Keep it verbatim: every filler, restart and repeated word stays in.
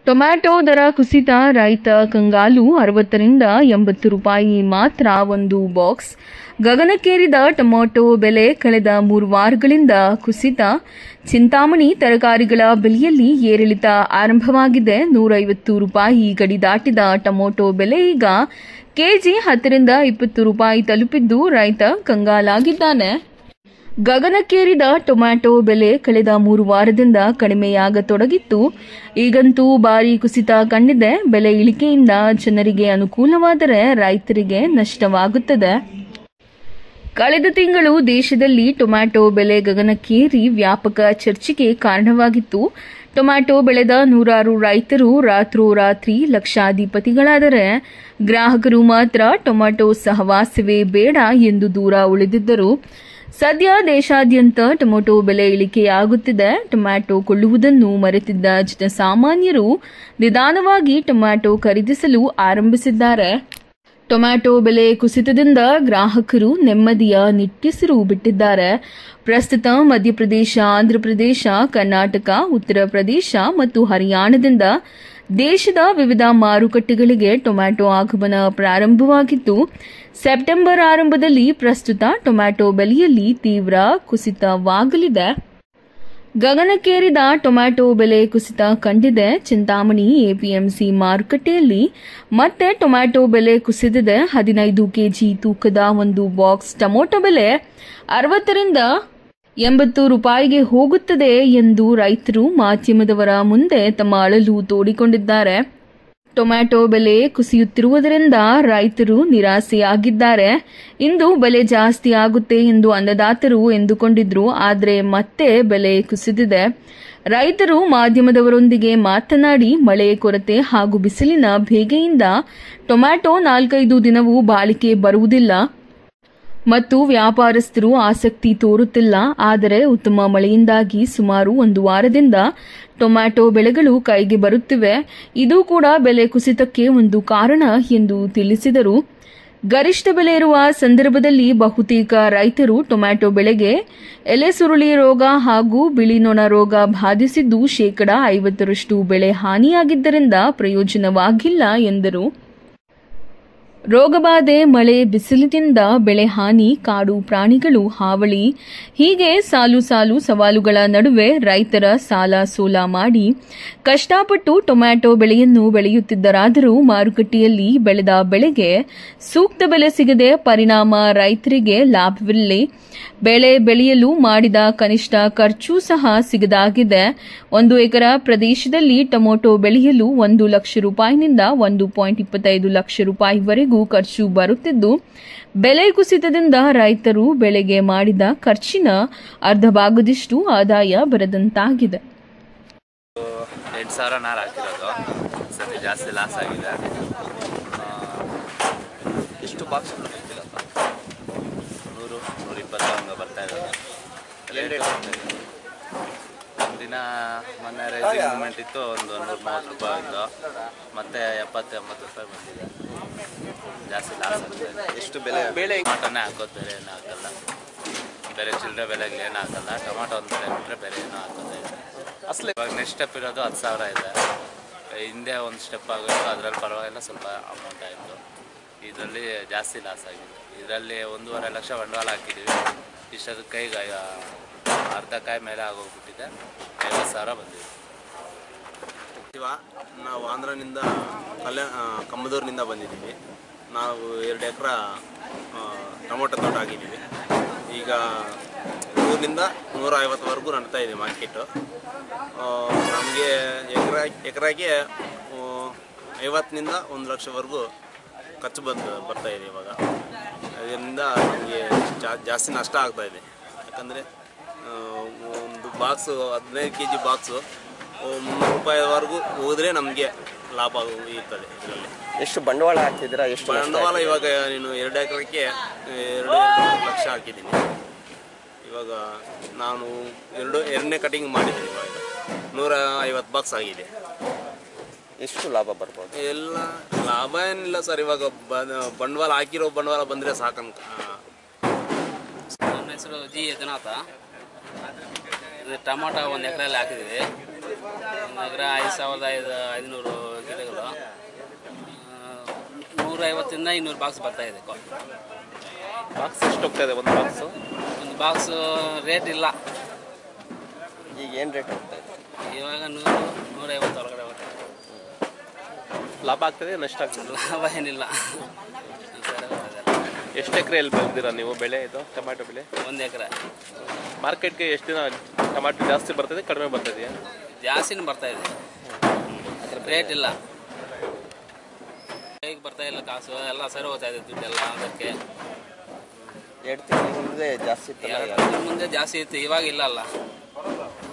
Tomato ದರ ಕುಸಿತ, ರೈತ ಕಂಗಾಲು. ಅರವತ್ತರಿಂದ ಎಂಬತ್ತು ರೂಪಾಯಿ ಮಾತ್ರ ಒಂದು ಬಾಕ್ಸ್. ಗಗನಕ್ಕೇರಿದ ಟೊಮ್ಯಾಟೊ ಬೆಲೆ ಕಳೆದ ಮೂರು ವಾರಗಳಿಂದ ಕುಸಿತ. ಚಿಂತಾಮಣಿ ತರಕಾರಿಗಳ ಬೆಲೆಯಲ್ಲಿ ಏರಿಳಿತ ಆರಂಭವಾಗಿದೆ. ನೂರೈವತ್ತು ರೂಪಾಯಿ ಗಡಿ ದಾಟಿದ ಟೊಮ್ಯಾಟೊ ಬೆಲೆ ಈಗ ಕೆಜಿ ಹತ್ತರಿಂದ ಇಪ್ಪತ್ತು ರೂಪಾಯಿ ತಲುಪಿದ್ದು ರೈತ ಕಂಗಾಲಾಗಿದ್ದಾನೆ. ಗಗನಕ್ಕೇರಿದ ಟೊಮ್ಯಾಟೊ ಬೆಲೆ ಕಳೆದ ಮೂರು ವಾರದಿಂದ ಕಡಿಮೆಯಾಗತೊಡಗಿತ್ತು. ಈಗಂತೂ ಭಾರೀ ಕುಸಿತ ಕಂಡಿದೆ. ಬೆಲೆ ಇಳಿಕೆಯಿಂದ ಜನರಿಗೆ ಅನುಕೂಲವಾದರೆ ರೈತರಿಗೆ ನಷ್ಟವಾಗುತ್ತದೆ. ಕಳೆದ ತಿಂಗಳು ದೇಶದಲ್ಲಿ ಟೊಮ್ಯಾಟೊ ಬೆಲೆ ಗಗನಕ್ಕೇರಿ ವ್ಯಾಪಕ ಚರ್ಚೆಗೆ ಕಾರಣವಾಗಿತ್ತು. ಟೊಮ್ಯಾಟೊ ಬೆಳೆದ ನೂರಾರು ರೈತರು ರಾತ್ರೋರಾತ್ರಿ ಲಕ್ಷಾಧಿಪತಿಗಳಾದರೆ ಗ್ರಾಹಕರು ಮಾತ್ರ ಟೊಮ್ಯಾಟೊ ಸಹವಾಸವೇ ಬೇಡ ಎಂದು ದೂರ ಉಳಿದಿದ್ದರು. ಸದ್ಯ ದೇಶಾದ್ಯಂತ ಟೊಮ್ಯಾಟೊ ಬೆಲೆ ಇಳಿಕೆಯಾಗುತ್ತಿದೆ. ಟೊಮ್ಯಾಟೊ ಕೊಳ್ಳುವುದನ್ನು ಮರೆತಿದ್ದ ಜನಸಾಮಾನ್ಯರು ನಿಧಾನವಾಗಿ ಟೊಮ್ಯಾಟೊ ಖರೀದಿಸಲು ಆರಂಭಿಸಿದ್ದಾರೆ. ಟೊಮ್ಯಾಟೊ ಬೆಲೆ ಕುಸಿತದಿಂದ ಗ್ರಾಹಕರು ನೆಮ್ಮದಿಯ ನಿಟ್ಟುಸಿರು ಬಿಟ್ಟಿದ್ದಾರೆ. ಪ್ರಸ್ತುತ ಮಧ್ಯಪ್ರದೇಶ, ಆಂಧ್ರಪ್ರದೇಶ, ಕರ್ನಾಟಕ, ಉತ್ತರ ಪ್ರದೇಶ ಮತ್ತು ಹರಿಯಾಣದಿಂದ ದೇಶದ ವಿವಿಧ ಮಾರುಕಟ್ಟೆಗಳಿಗೆ ಟೊಮ್ಯಾಟೊ ಆಗಮನ ಪ್ರಾರಂಭವಾಗಿದ್ದು, ಸೆಪ್ಟೆಂಬರ್ ಆರಂಭದಲ್ಲಿ ಪ್ರಸ್ತುತ ಟೊಮ್ಯಾಟೊ ಬೆಲೆಯಲ್ಲಿ ತೀವ್ರ ಕುಸಿತವಾಗಲಿದೆ. ಗಗನಕ್ಕೇರಿದ ಟೊಮ್ಯಾಟೊ ಬೆಲೆ ಕುಸಿತ ಕಂಡಿದೆ. ಚಿಂತಾಮಣಿ ಎಪಿಎಂಸಿ ಮಾರುಕಟ್ಟೆಯಲ್ಲಿ ಮತ್ತೆ ಟೊಮ್ಯಾಟೊ ಬೆಲೆ ಕುಸಿದಿದೆ. ಹದಿನೈದು ಕೆಜಿ ತೂಕದ ಒಂದು ಬಾಕ್ಸ್ ಟೊಮ್ಯಾಟೊ ಬೆಲೆ ಅರವತ್ತರಿಂದ ಎಂಬತ್ತು ರೂಪಾಯಿಗೆ ಹೋಗುತ್ತದೆ ಎಂದು ರೈತರು ಮಾಧ್ಯಮದವರ ಮುಂದೆ ತಮ್ಮ ಅಳಲು ತೋಡಿಕೊಂಡಿದ್ದಾರೆ. ಟೊಮ್ಯಾಟೊ ಬೆಲೆ ಕುಸಿಯುತ್ತಿರುವುದರಿಂದ ರೈತರು ನಿರಾಸೆಯಾಗಿದ್ದಾರೆ. ಇಂದು ಬೆಲೆ ಜಾಸ್ತಿ ಆಗುತ್ತೆ ಎಂದು ಅನ್ನದಾತರು ಎಂದುಕೊಂಡಿದ್ರು. ಆದರೆ ಮತ್ತೆ ಬೆಲೆ ಕುಸಿದಿದೆ. ರೈತರು ಮಾಧ್ಯಮದವರೊಂದಿಗೆ ಮಾತನಾಡಿ ಮಳೆ ಕೊರತೆ ಹಾಗೂ ಬಿಸಿಲಿನ ಬೇಗೆಯಿಂದ ಟೊಮ್ಯಾಟೊ ನಾಲ್ಕೈದು ದಿನವೂ ಬಾಳಿಕೆ ಬರುವುದಿಲ್ಲ ಮತ್ತು ವ್ಯಾಪಾರಸ್ಥರು ಆಸಕ್ತಿ ತೋರುತ್ತಿಲ್ಲ. ಆದರೆ ಉತ್ತಮ ಮಳೆಯಿಂದಾಗಿ ಸುಮಾರು ಒಂದು ವಾರದಿಂದ ಟೊಮ್ಯಾಟೊ ಬೆಳೆಗಳು ಕೈಗೆ ಬರುತ್ತಿವೆ. ಇದು ಕೂಡ ಬೆಲೆ ಕುಸಿತಕ್ಕೆ ಒಂದು ಕಾರಣ ಎಂದು ತಿಳಿಸಿದರು. ಗರಿಷ್ಠ ಬೆಲೆ ಇರುವ ಸಂದರ್ಭದಲ್ಲಿ ಬಹುತೇಕ ರೈತರು ಟೊಮ್ಯಾಟೊ ಬೆಳೆಗೆ ಎಲೆ ಸುರುಳಿ ರೋಗ ಹಾಗೂ ಬಿಳಿ ನೊಣ ರೋಗ ಬಾಧಿಸಿದ್ದು ಶೇಕಡ ಐವತ್ತರಷ್ಟು ಬೆಳೆ ಹಾನಿಯಾಗಿದ್ದರಿಂದ ಪ್ರಯೋಜನವಾಗಿಲ್ಲ ಎಂದರು. ರೋಗಬಾಧೆ, ಮಳೆ, ಬಿಸಿಲಿನಿಂದ ಬೆಳೆ ಹಾನಿ, ಕಾಡು ಪ್ರಾಣಿಗಳು ಹಾವಳಿ ಹೀಗೆ ಸಾಲು ಸಾಲು ಸವಾಲುಗಳ ನಡುವೆ ರೈತರ ಸಾಲ ಸೋಲ ಮಾಡಿ ಕಷ್ಟಪಟ್ಟು ಟೊಮ್ಯಾಟೊ ಬೆಳೆಯನ್ನು ಬೆಳೆಯುತ್ತಿದ್ದರಾದರೂ ಮಾರುಕಟ್ಟೆಯಲ್ಲಿ ಬೆಳೆದ ಬೆಳೆಗೆ ಸೂಕ್ತ ಬೆಲೆ ಸಿಗದೆ ಪರಿಣಾಮ ರೈತರಿಗೆ ಲಾಭವಿಲ್ಲ. ಬೆಳೆ ಬೆಳೆಯಲು ಮಾಡಿದ ಕನಿಷ್ಠ ಖರ್ಚು ಸಹ ಸಿಗದಾಗಿದೆ. ಒಂದು ಎಕರೆ ಪ್ರದೇಶದಲ್ಲಿ ಟೊಮ್ಯಾಟೊ ಬೆಳೆಯಲು ಒಂದು ಲಕ್ಷ ರೂಪಾಯಿನಿಂದ ಒಂದು ಪಾಯಿಂಟ್ ಇಪ್ಪತ್ತೈದು ಲಕ್ಷ ರೂಪಾಯಿವರೆಗೂ ಖರ್ಚು ಬರುತ್ತಿದ್ದು, ಬೆಲೆ ಕುಸಿತದಿಂದ ರೈತರು ಬೆಳೆಗೆ ಮಾಡಿದ ಖರ್ಚಿನ ಅರ್ಧ ಭಾಗದಷ್ಟು ಆದಾಯ ಬರದಂತಾಗಿದೆ. ಎಂಟು ಸಾವಿರ ನಾರು ಹಾಕಿರೋದು ಸರಿ ಜಾಸ್ತಿ ಲಾಸ್ ಆಗಿದೆ. ಎಷ್ಟು ಬಾಕ್ಸ್ ನೂರು ನೂರ ಇಪ್ಪತ್ತು ಹಂಗೆ ಬರ್ತಾ ಇದ್ದಾರೆ. ದಿನ ಮೊನ್ನೆ ರೈಸಿಂಗ್ ಮೂಮೆಂಟ್ ಇತ್ತು, ಒಂದು ನೂರ ಮೂವತ್ತು ರೂಪಾಯಿ ಇತ್ತು, ಮತ್ತೆ ಎಪ್ಪತ್ತು ಎಂಬತ್ತು ರೂಪಾಯಿ ಬಂದಿದೆ. ಜಾಸ್ತಿ ಲಾಸ್ ಆಗ್ತದೆ. ಎಷ್ಟು ಬೆಲೆ ಬೆಳೆ ಟೊಮಾಟೋನೇ ಹಾಕೋದು, ಬೇರೆ ಏನೂ ಹಾಕಲ್ಲ. ಬೇರೆ ಚಿಲ್ಲರೆ ಬೆಲೆಗೆ ಏನೂ ಹಾಕಲ್ಲ. ಟೊಮಾಟೊ ಒಂದು ಬೆಲೆ ಬಿಟ್ಟರೆ ಬೇರೆ ಏನೂ ಹಾಕೋದೇ ಇದೆ. ಅಸಲು ಇವಾಗ ನೆಕ್ಸ್ಟ್ ಸ್ಟೆಪ್ ಇರೋದು ಹತ್ತು ಸಾವಿರ ಇದೆ. ಹಿಂದೆ ಒಂದು ಸ್ಟೆಪ್ ಆಗೋದು, ಅದರಲ್ಲಿ ಪರವಾಗಿಲ್ಲ, ಸ್ವಲ್ಪ ಅಮೌಂಟ್ ಆಯಿತು. ಇದರಲ್ಲಿ ಜಾಸ್ತಿ ಲಾಸ್ ಆಗಿದೆ. ಇದರಲ್ಲಿ ಒಂದೂವರೆ ಲಕ್ಷ ಬಂಡವಾಳ ಹಾಕಿದ್ದೀವಿ. ಇಷ್ಟದ ಕೈಗೆ ಅರ್ಧ ಕಾಯಿ ಮೇಲೆ ಆಗೋಗ್ಬಿಟ್ಟಿದೆ. ಐವತ್ತು ಸಾವಿರ ಬಂದಿದೆ. ನಾವು ಆಂಧ್ರನಿಂದ ಕಲ್ಯಾಣ ಕಮ್ಮದೂರಿನಿಂದ ಬಂದಿದ್ದೀವಿ. ನಾವು ಎರಡು ಎಕರೆ ಟೊಮೊಟೊ ತೋಟ ಹಾಕಿದ್ದೀವಿ. ಈಗ ನೂರಿಂದ ನೂರ ಐವತ್ತುವರೆಗೂ ನಡ್ತಾ ಇದೆ ಮಾರ್ಕೆಟು. ನಮಗೆ ಎಕರೆ ಎಕರೆಗೆ ಐವತ್ತರಿಂದ ಒಂದು ಲಕ್ಷವರೆಗೂ ಖರ್ಚು ಬಂದು ಬರ್ತಾಯಿದೆ. ಇವಾಗ ಅದರಿಂದ ನಮಗೆ ಜಾಸ್ತಿ ನಷ್ಟ ಆಗ್ತಾಯಿದೆ. ಯಾಕಂದರೆ ಒಂದು ಬಾಕ್ಸು ಹದಿನೈದು ಕೆ ಜಿ ಬಾಕ್ಸು ಮುನ್ನೂರು ರೂಪಾಯಿವರೆಗೂ ಹೋದರೆ ನಮಗೆ ಲಾಭ ಇರ್ತದೆ. ಇದರಲ್ಲಿ ಎಷ್ಟು ಬಂಡವಾಳ ಹಾಕ್ತಿದ್ದೀರಾ? ಎಷ್ಟು ಬಂಡವಾಳ ಇವಾಗ ನೀನು ಎರಡು ಎಕರೆಗೆ ಎರಡು ಲಕ್ಷ ಹಾಕಿದ್ದೀನಿ. ಇವಾಗ ನಾನು ಎರಡು ಎರಡನೇ ಕಟಿಂಗ್ ಮಾಡಿದ್ದೀನಿ. ಇವಾಗ ನೂರ ಐವತ್ತು ಬಾಕ್ಸ್ ಆಗಿದೆ. ಎಷ್ಟು ಲಾಭ ಬರ್ಬೋದು? ಎಲ್ಲ ಲಾಭ ಏನಿಲ್ಲ ಸರ್. ಇವಾಗ ಬಂಡವಾಳ ಹಾಕಿರೋ ಬಂಡವಾಳ ಬಂದರೆ ಸಾಕಂತ. ನನ್ನ ಹೆಸರು ಜಿ ಯಜನಾಥ. ಟೊಮಾಟೊ ಒಂದು ಎಕರೆಯಲ್ಲಿ ಹಾಕಿದ್ದೀವಿ. ನಗರ ಐದು ಸಾವಿರದ ಐದು ಐದುನೂರು ಗಿಡಗಳು ನೂರೈವತ್ತಿಂದ ಇನ್ನೂರು ಬಾಕ್ಸ್ ಬರ್ತಾ ಇದೆ. ಬಾಕ್ಸ್ ಎಷ್ಟು ಹೋಗ್ತಾ ಇದೆ ಒಂದು ಬಾಕ್ಸು? ಒಂದು ಬಾಕ್ಸ್ ರೇಟ್ ಇಲ್ಲ. ಈಗ ಏನು ರೇಟ್ ಹೋಗ್ತಾ ಇದೆ? ಇವಾಗ ನೂರು ನೂರೈವತ್ತು ಒಳಗಡೆ ಹೋಗ್ತದೆ. ಲಾಭ ಆಗ್ತದೆ ನಷ್ಟ ಆಗ್ತದೆ? ಲಾಭ ಏನಿಲ್ಲ. ಎಷ್ಟು ಎಕರೆಯಲ್ಲಿ ಬೆಳೆದಿರಾ ನೀವು ಬೆಳೆ ಇದು ಟೊಮ್ಯಾಟೊ ಬೆಳೆ? ಒಂದು ಎಕರೆ. ಮಾರ್ಕೆಟ್ಗೆ ಎಷ್ಟು ದಿನ ಟೊಮ್ಯಾಟೊ ಜಾಸ್ತಿ ಬರ್ತದೆ ಕಡಿಮೆ ಬರ್ತದೆಯಾ? ಜಾಸ್ತಿನೂ ಬರ್ತಾ ಇದೆ, ರೇಟ್ ಇಲ್ಲ. ಹೇಗೆ ಬರ್ತಾ ಇಲ್ಲ ಕಾಸು, ಎಲ್ಲ ಸರಿ ಹೋಗ್ತಾ ಇದೆ ದುಡ್ಡೆಲ್ಲ. ಅದಕ್ಕೆ ಎರಡು ತಿಂಗಳ ಮುಂದೆ ಜಾಸ್ತಿ ಇತ್ತು, ಎರಡು ತಿಂಗಳ ಮುಂದೆ ಜಾಸ್ತಿ ಇತ್ತು, ಇವಾಗ ಇಲ್ಲ ಅಲ್ಲ.